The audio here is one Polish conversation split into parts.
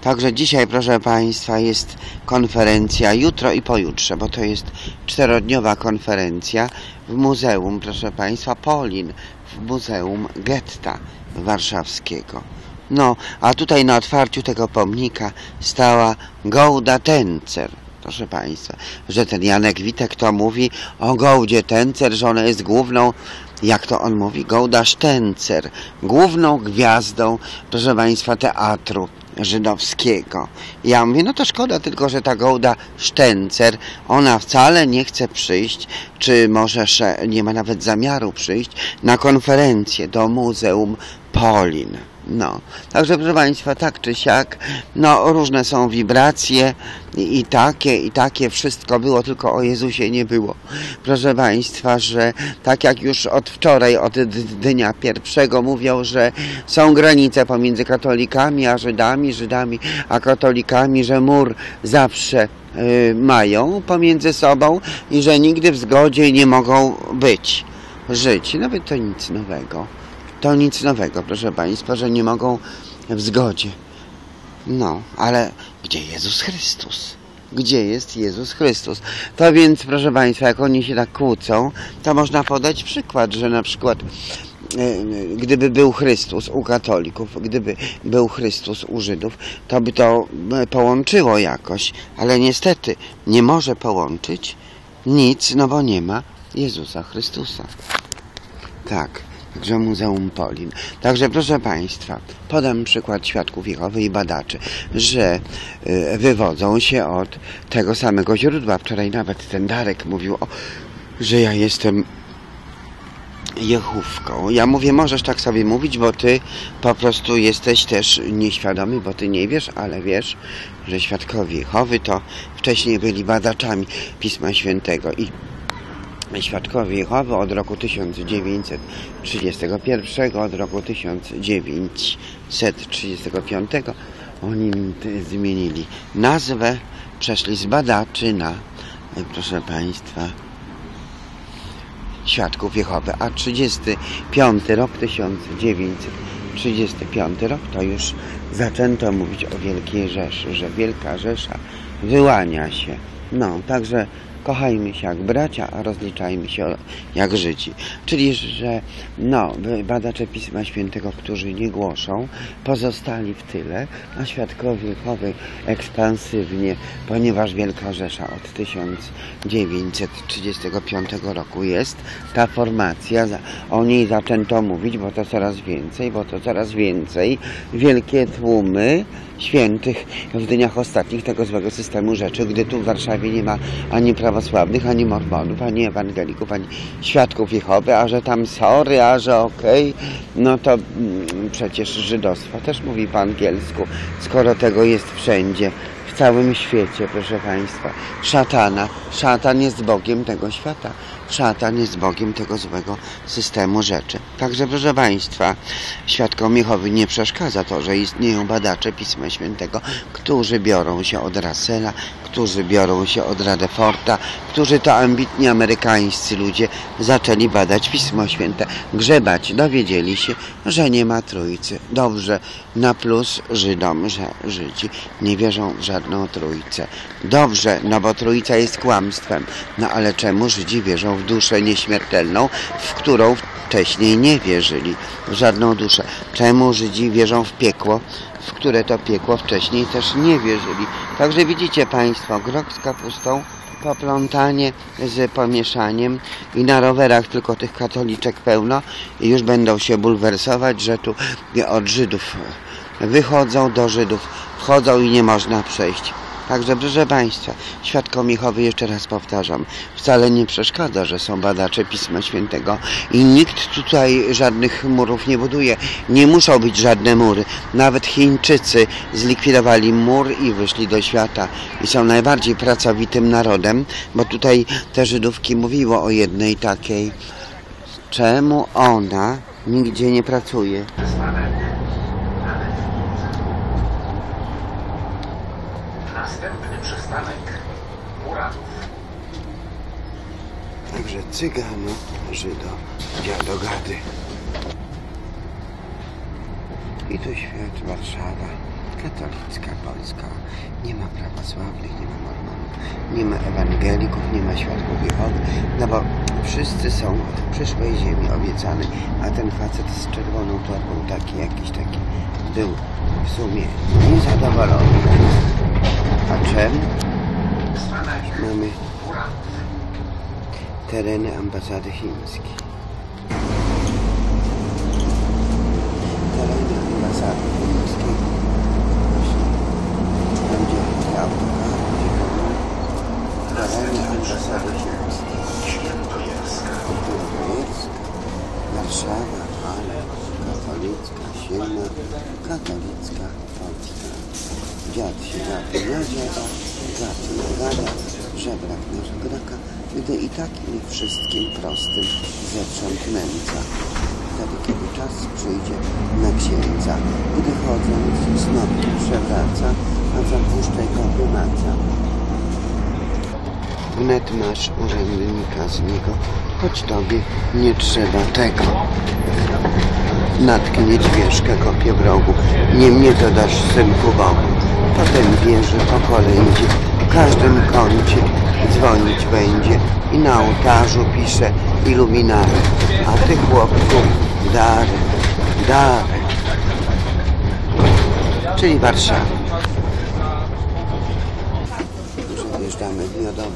Także dzisiaj, proszę Państwa, jest konferencja, jutro i pojutrze, bo to jest 4-dniowa konferencja w muzeum, proszę Państwa, Polin, w Muzeum Getta Warszawskiego. No, a tutaj na otwarciu tego pomnika stała Gołda Tencer. Proszę Państwa, że ten Janek Witek to mówi o Gołdzie Tencer, że ona jest główną, jak to on mówi, Gołda Sztencer, główną gwiazdą, proszę Państwa, teatru żydowskiego. Ja mówię, no to szkoda tylko, że ta Gołda Sztencer, ona wcale nie chce przyjść, czy może nie ma nawet zamiaru przyjść na konferencję do Muzeum Polin. No, także proszę Państwa, tak czy siak, no różne są wibracje i takie, wszystko było, tylko o Jezusie nie było. Proszę Państwa, że tak jak już od wczoraj, od dnia pierwszego mówią, że są granice pomiędzy katolikami a Żydami a katolikami, że mur zawsze mają pomiędzy sobą i że nigdy w zgodzie nie mogą żyć. Nawet to nic nowego. To nic nowego, proszę Państwa, że nie mogą w zgodzie. No, ale gdzie Jezus Chrystus? Gdzie jest Jezus Chrystus? To więc, proszę Państwa, jak oni się tak kłócą, to można podać przykład, że na przykład gdyby był Chrystus u katolików, gdyby był Chrystus u Żydów, to by to połączyło jakoś, ale niestety nie może połączyć nic, no bo nie ma Jezusa Chrystusa. Tak. Także Muzeum Polin. Także proszę Państwa, podam przykład Świadków Jehowy i badaczy, że wywodzą się od tego samego źródła. Wczoraj nawet ten Darek mówił, że ja jestem Jehówką. Ja mówię, możesz tak sobie mówić, bo ty po prostu jesteś też nieświadomy, bo ty nie wiesz, ale wiesz, że Świadkowie Jehowy to wcześniej byli badaczami Pisma Świętego i Świadkowie Jehowy od roku 1931, od roku 1935 oni zmienili nazwę, przeszli z badaczy na, proszę Państwa, Świadków Jehowy, a 1935 rok to już zaczęto mówić o Wielkiej Rzeszy, że Wielka Rzesza wyłania się. No, także kochajmy się jak bracia, a rozliczajmy się jak Żydzi. Czyli, że badacze Pisma Świętego, którzy nie głoszą, pozostali w tyle, a Świadkowie Jehowy ekspansywnie, ponieważ Wielka Rzesza od 1935 roku jest, ta formacja, o niej zaczęto mówić, bo to coraz więcej, wielkie tłumy świętych w dniach ostatnich tego złego systemu rzeczy, gdy tu w Warszawie nie ma ani prawosławnych, ani mormonów, ani ewangelików, ani Świadków Jehowy, a że tam sorry, a że okej, no to przecież żydostwo też mówi po angielsku, skoro tego jest wszędzie, w całym świecie, proszę Państwa. Szatan jest Bogiem tego świata. Szatan jest Bogiem tego złego systemu rzeczy. Także, proszę Państwa, Świadkom Jehowy nie przeszkadza to, że istnieją badacze Pisma Świętego, którzy biorą się od Russella, którzy biorą się od Rutherforda, którzy to ambitni amerykańscy ludzie zaczęli badać Pismo Święte, grzebać, dowiedzieli się, że nie ma Trójcy. Dobrze, na plus Żydom, że Żydzi nie wierzą w żadną Trójcę. Dobrze, no bo Trójca jest kłamstwem. No ale czemu Żydzi wierzą w duszę nieśmiertelną, w którą wcześniej nie wierzyli, w żadną duszę? Czemu Żydzi wierzą w piekło, w które to piekło wcześniej też nie wierzyli? Także widzicie Państwo, grok z kapustą, poplątanie z pomieszaniem i na rowerach tylko tych katoliczek pełno i już będą się bulwersować, że tu od Żydów wychodzą, do Żydów wchodzą i nie można przejść. Także, proszę Państwa, Świadkom Jehowy, jeszcze raz powtarzam, wcale nie przeszkadza, że są badacze Pisma Świętego i nikt tutaj żadnych murów nie buduje. Nie muszą być żadne mury. Nawet Chińczycy zlikwidowali mur i wyszli do świata i są najbardziej pracowitym narodem, bo tutaj te Żydówki mówiło o jednej takiej, czemu ona nigdzie nie pracuje. Następny przystanek Muratów. Także Cygano, Żydo, dziadogady. I tu świat, Warszawa, katolicka Polska. Nie ma prawosławnych, nie ma mormonów, nie ma ewangelików, nie ma świadków Jehowy, no bo wszyscy są w przyszłej ziemi obiecany, a ten facet z czerwoną torbą, jakiś taki był w sumie niezadowolony. A czym? Mamy tereny ambasady chińskiej. Tereny ambasady chińskiej. Tam gdzie autokar, tereny ambasady chińskiej. Świętojerska, Warszawa, ale katolicka, silna, katolicka Polska. Dziad się gapi na dziada, gapi na gada, żebrak na żebraka, gdy i takim wszystkim prostym zewsząd nędza. Wtedy, kiedy czas przyjdzie na księdza, gdy chodząc znowu przewraca, a zapuszczaj kopy maca. Wnet masz urzędnika z niego, choć tobie nie trzeba tego. Natknie dźwieżkę kopię w rogu, nie mnie to dasz, synku Bogu. Potem wierzy po kolędzie, w każdym kącie dzwonić będzie i na ołtarzu pisze iluminary, a ty, chłopku, dary, dary. Czyli Warszawa. Przejeżdżamy w Miodową.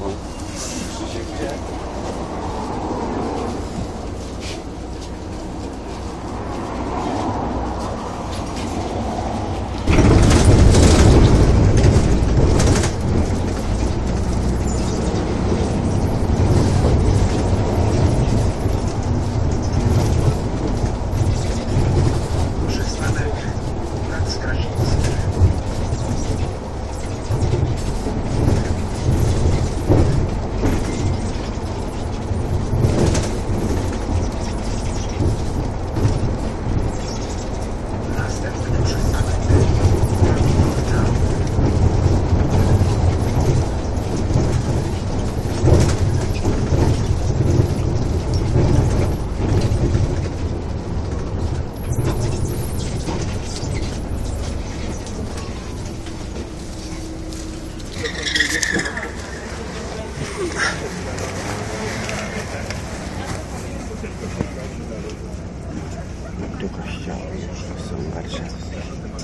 Do kościoła już są warszawskie.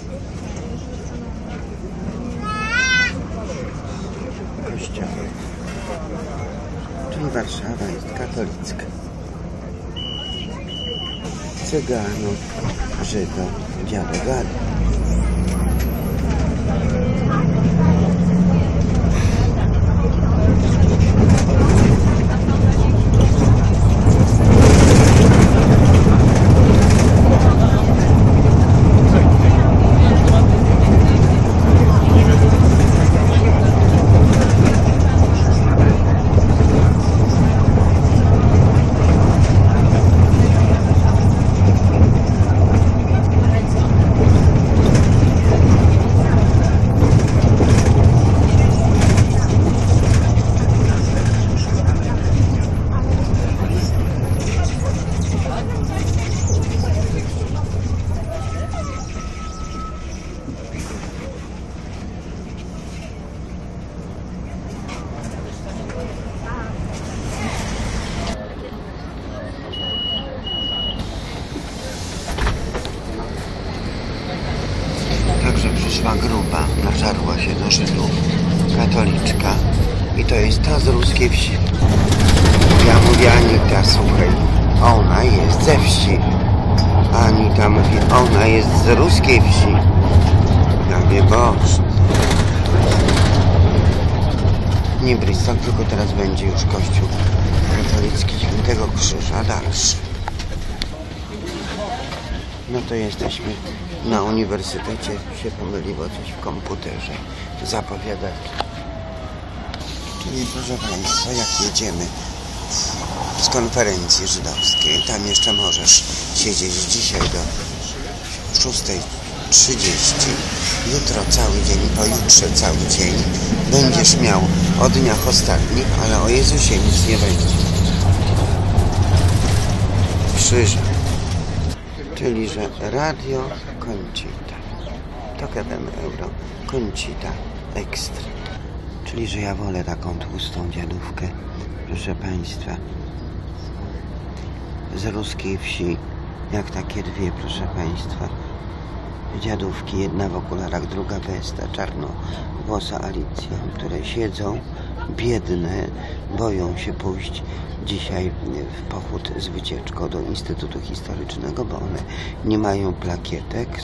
Kościoły. Czyli Warszawa jest katolicka. Cyganów, Żydów, dziadogady. Przyszła grupa, nażarła się do Żydów, katoliczka i to jest ta z ruskiej wsi. Ja mówię, Anita, słuchaj, ona jest ze wsi. Anita mówi, ona jest z ruskiej wsi. Ja mówię, Boże. Nie Bristol, tylko teraz będzie już kościół katolicki Świętego Krzyża dalszy. No to jesteśmy na uniwersytecie, się pomyliło coś w komputerze, zapowiadać. Czyli proszę Państwa, jak jedziemy z konferencji żydowskiej, tam jeszcze możesz siedzieć dzisiaj do 6:30, jutro cały dzień, pojutrze cały dzień, będziesz miał o dniach ostatnich, ale o Jezusie nic nie będzie. Krzyża. Czyli, że Radio Conchita. Tokewem euro. Conchita Extra. Czyli, że ja wolę taką tłustą dziadówkę, proszę Państwa. Z ruskiej wsi. Jak takie dwie, proszę Państwa. Dziadówki, jedna w okularach, druga bez, ta czarnowłosa Alicja, które siedzą biedne, boją się pójść dzisiaj w pochód z wycieczką do Instytutu Historycznego, bo one nie mają plakietek,